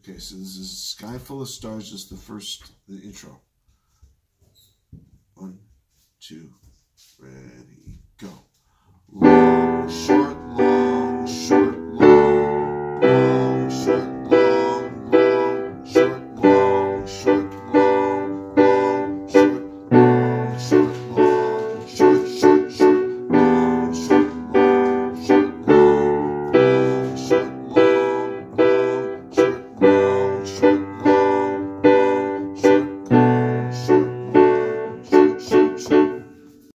Okay, so this is Sky Full of Stars, just the intro. 1, 2, ready, go.